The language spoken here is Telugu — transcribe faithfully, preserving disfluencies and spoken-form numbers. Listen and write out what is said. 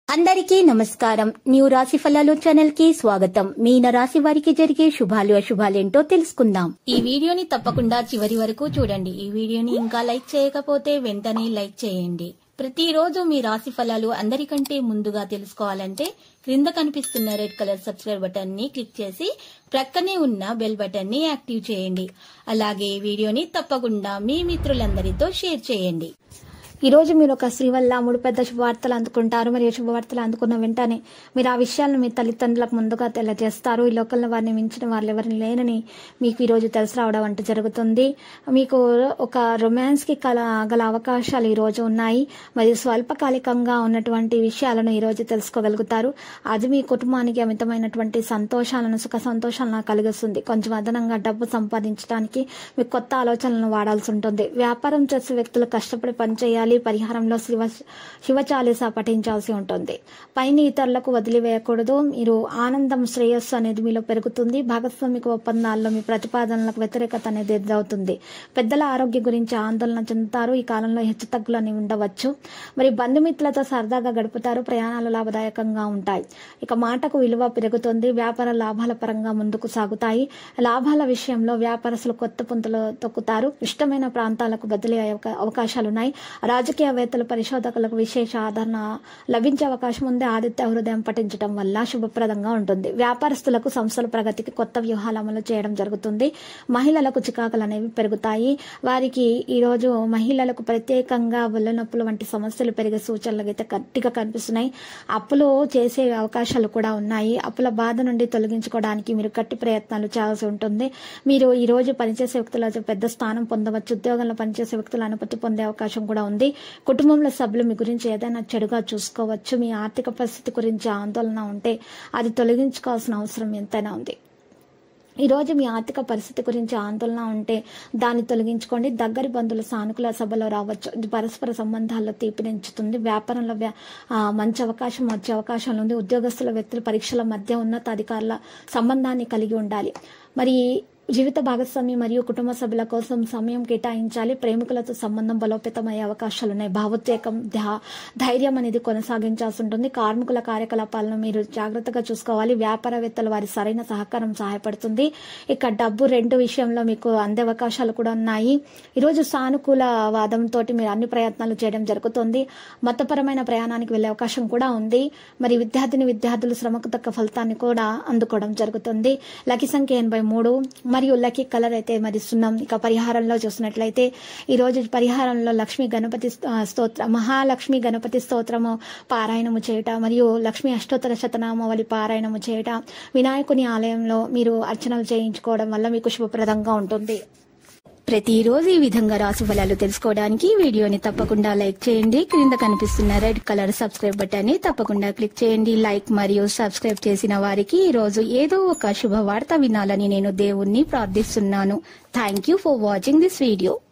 అందరికీ నమస్కారం. న్యూ రాశి ఫలాలు ఛానల్ కి స్వాగతం. మీన రాశి వారికి జరిగే శుభాలు అశుభాలేంటో తెలుసుకుందాం. ఈ వీడియోని తప్పకుండా చివరి వరకు చూడండి. ఈ వీడియోని ఇంకా లైక్ చేయకపోతే వెంటనే లైక్ చేయండి. ప్రతిరోజు మీ రాశి ఫలాలు అందరికంటే ముందుగా తెలుసుకోవాలంటే క్రింద కనిపిస్తున్న రెడ్ కలర్ సబ్స్క్రైబ్ బటన్ ని క్లిక్ చేసి ప్రక్కనే ఉన్న బెల్ బటన్ ని యాక్టివ్ చేయండి. అలాగే ఈ వీడియోని తప్పకుండా మీ మిత్రులందరితో షేర్ చేయండి. ఈ రోజు మీరు ఒక స్త్రీ వల్ల మూడు పెద్ద శుభవార్తలు అందుకుంటారు. మరియు శుభవార్తలు అందుకున్న వెంటనే మీరు ఆ విషయాలను మీ తల్లిదండ్రులకు ముందుగా తెలియజేస్తారు. ఈ లోకంలో వారిని మించిన వాళ్ళు ఎవరిని లేనని మీకు ఈ రోజు తెలిసి రావడం అంటూ జరుగుతుంది. మీకు ఒక రొమాన్స్ కి కల గల అవకాశాలు ఈ రోజు ఉన్నాయి. మరియు స్వల్పకాలికంగా ఉన్నటువంటి విషయాలను ఈ రోజు తెలుసుకోగలుగుతారు. అది మీ కుటుంబానికి అమితమైనటువంటి సంతోషాలను సుఖ సంతోషాలను కలిగిస్తుంది. కొంచెం అదనంగా డబ్బు సంపాదించడానికి మీకు కొత్త ఆలోచనలను వాడాల్సి ఉంటుంది. వ్యాపారం చేసే వ్యక్తులు కష్టపడి పనిచేయాలి. పరిహారంలో శివ శివ చాలీసా పఠించాల్సి ఉంటుంది. పైన ఇతరులకు వదిలివేయకూడదు. మీరు ఆనందం శ్రేయస్సు అనేది మీలో పెరుగుతుంది. భాగస్వామిక ఒప్పందాల్లో మీ ప్రతిపాదనలకు వ్యతిరేకత అనేది ఎదురవుతుంది. పెద్దల ఆరోగ్య గురించి ఆందోళన చెందుతారు. ఈ కాలంలో హెచ్చు తగ్గులు అని ఉండవచ్చు. మరి బంధుమిత్రులతో సరదాగా గడుపుతారు. ప్రయాణాలు లాభదాయకంగా ఉంటాయి. ఇక మాటకు విలువ పెరుగుతుంది. వ్యాపార లాభాల పరంగా ముందుకు సాగుతాయి. లాభాల విషయంలో వ్యాపారస్తులు కొత్త పుంతలు తొక్కుతారు. ఇష్టమైన ప్రాంతాలకు బదిలీ అవకాశాలున్నాయి. రాజకీయవేత్తలు పరిశోధకులకు విశేష ఆదరణ లభించే అవకాశం ఉంది. ఆదిత్య హృదయం పఠించడం వల్ల శుభప్రదంగా ఉంటుంది. వ్యాపారస్తులకు సంస్థల ప్రగతికి కొత్త వ్యూహాలు అమలు చేయడం జరుగుతుంది. మహిళలకు చికాకులు అనేవి పెరుగుతాయి. వారికి ఈ రోజు మహిళలకు ప్రత్యేకంగా ఒళ్ళు నొప్పులు వంటి సమస్యలు పెరిగే సూచనలు అయితే గట్టిగా కనిపిస్తున్నాయి. అప్పులు చేసే అవకాశాలు కూడా ఉన్నాయి. అప్పుల బాధ నుండి తొలగించుకోవడానికి మీరు గట్టి ప్రయత్నాలు చేయాల్సి ఉంటుంది. మీరు ఈ రోజు పనిచేసే వ్యక్తులతో పెద్ద స్థానం పొందవచ్చు. ఉద్యోగంలో పనిచేసే వ్యక్తులు అనుమతి పొందే అవకాశం కూడా ఉంది. కుటుంబంలో సభ్యులు మీ గురించి ఏదైనా చెడుగా చూసుకోవచ్చు. మీ ఆర్థిక పరిస్థితి గురించి ఆందోళన ఉంటే అది తొలగించుకోవాల్సిన అవసరం ఎంతైనా ఉంది. ఈ రోజు మీ ఆర్థిక పరిస్థితి గురించి ఆందోళన ఉంటే దాన్ని తొలగించుకోండి. దగ్గరి బంధువుల సానుకూల సభలో రావచ్చు. ఇది పరస్పర సంబంధాల్లో తీపినించుతుంది. వ్యాపారంలో మంచి అవకాశం వచ్చే అవకాశం ఉంది. ఉద్యోగస్తుల వ్యక్తుల పరీక్షల మధ్య ఉన్నత అధికారుల సంబంధాన్ని కలిగి ఉండాలి. మరి జీవిత భాగస్వామి మరియు కుటుంబ సభ్యుల కోసం సమయం కేటాయించాలి. ప్రేమికులతో సంబంధం బలోపేతమయ్యే అవకాశాలున్నాయి. భావోద్వేగం ధైర్యం అనేది కొనసాగించాల్సి ఉంటుంది. కార్మికుల కార్యకలాపాలను మీరు జాగ్రత్తగా చూసుకోవాలి. వ్యాపారవేత్తలు వారి సరైన సహకారం సహాయపడుతుంది. ఇక డబ్బు రెండు విషయంలో మీకు అందే అవకాశాలు కూడా ఉన్నాయి. ఈరోజు సానుకూల వాదంతో మీరు అన్ని ప్రయత్నాలు చేయడం జరుగుతుంది. మతపరమైన ప్రయాణానికి వెళ్లే అవకాశం కూడా ఉంది. మరి విద్యార్థిని విద్యార్థులు శ్రమకు తగ్గ ఫలితాన్ని కూడా అందుకోవడం జరుగుతుంది. లక్కీ సంఖ్య ఎనభై మూడు మరియు లక్కీ కలర్ అయితే మరి సున్నం. ఇక పరిహారంలో చూసినట్లయితే ఈ రోజు పరిహారంలో లక్ష్మీ గణపతి స్తోత్ర మహాలక్ష్మి గణపతి స్తోత్రము పారాయణము చేయట మరియు లక్ష్మీ అష్టోత్తర శతనామావళి పారాయణము చేయట, వినాయకుని ఆలయంలో మీరు అర్చనలు చేయించుకోవడం వల్ల మీకు శుభప్రదంగా ఉంటుంది. ప్రతిరోజు ఈ విధంగా రాశి ఫలాలు తెలుసుకోవడానికి వీడియోని తప్పకుండా లైక్ చేయండి. క్రింద కనిపిస్తున్న రెడ్ కలర్ సబ్స్క్రైబ్ బటన్ ని తప్పకుండా క్లిక్ చేయండి. లైక్ మరియు సబ్స్క్రైబ్ చేసిన వారికి ఈ రోజు ఏదో ఒక శుభవార్త వినాలని నేను దేవుణ్ణి ప్రార్థిస్తున్నాను. Thank you for watching this video.